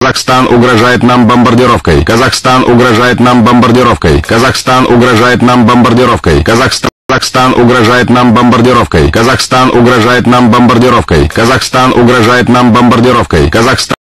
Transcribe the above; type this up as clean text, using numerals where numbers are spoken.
Казахстан угрожает нам бомбардировкой. Казахстан угрожает нам бомбардировкой. Казахстан угрожает нам бомбардировкой. Казахстан угрожает нам бомбардировкой. Казахстан угрожает нам бомбардировкой. Казахстан угрожает нам бомбардировкой. Казахстан